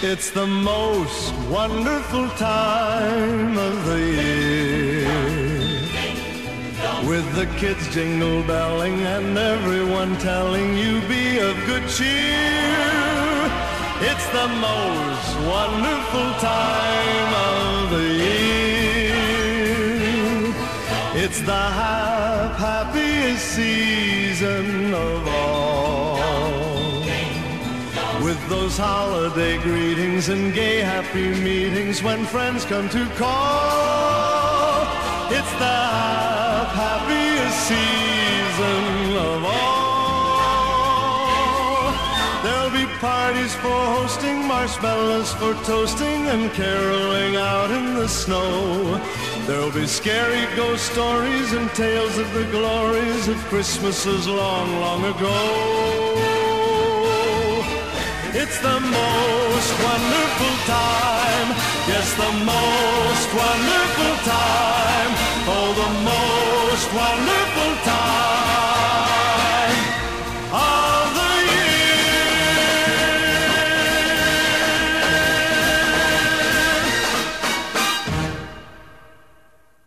It's the most wonderful time of the year, with the kids jingle belling and everyone telling you be of good cheer. It's the most wonderful time of the year. It's the happiest season of all, with those holiday greetings and gay happy meetings when friends come to call. It's the happiest season of all. There'll be parties for hosting, marshmallows for toasting, and caroling out in the snow. There'll be scary ghost stories and tales of the glories of Christmases long, long ago. It's the most wonderful time, yes, the most wonderful time, oh, the most wonderful time.